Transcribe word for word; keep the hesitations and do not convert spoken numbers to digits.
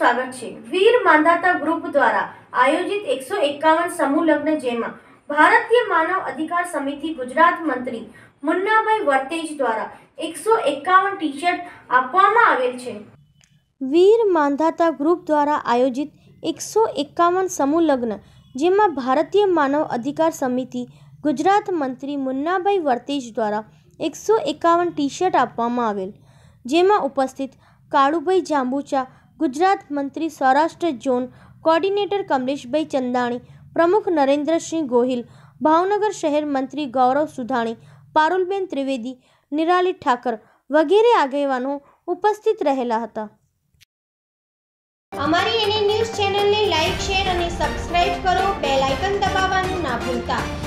સ્વાગત છે। વીર માંધાતા ગ્રુપ દ્વારા આયોજિત એકસો એકાવન સમૂહ લગ્ન જેમાં ભારતીય માનવ અધિકાર સમિતિ ગુજરાત મંત્રી મુન્નાભાઈ વર્તેજ દ્વારા એકસો એકાવન ટી શર્ટ આપવામાં આવેલ છે। વીર માંધાતા ગ્રુપ દ્વારા આયોજિત એકસો એકાવન સમૂહ લગ્ન જેમાં ભારતીય માનવ અધિકાર સમિતિ ગુજરાત મંત્રી મુન્નાભાઈ વર્તેજ દ્વારા એકસો એકાવન ટી શર્ટ આપવામાં આવેલ, જેમાં ઉપસ્થિત કાળુભાઈ જાંબુચા, ગુજરાત મંત્રી સૌરાષ્ટ્ર ઝોન કોર્ડિનેટર કમલેશભાઈ ચંદાણી, પ્રમુખ નરેન્દ્રસિંહ ગોહિલ, ભાવનગર શહેર મંત્રી ગૌરવ સુધાણી, પારુલબેન ત્રિવેદી, નિરાલી ઠાકર વગેરે આગેવાનો ઉપસ્થિત રહેલા હતા। અમારી એનએ ન્યૂઝ ચેનલને લાઇક, શેર અને સબસ્ક્રાઇબ કરો। બેલ આઇકન દબાવવાનું ના ભૂલતા।